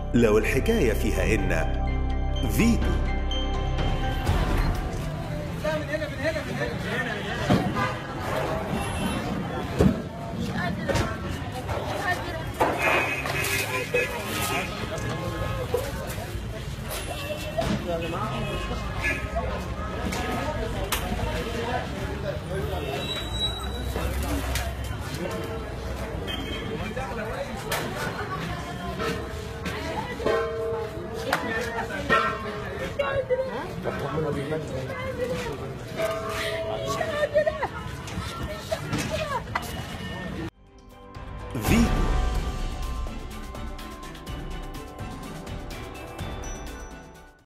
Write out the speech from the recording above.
لو الحكاية فيها إن فيتو. لا، من هنا من هنا من هنا من هنا. مش قادرة مش قادرة.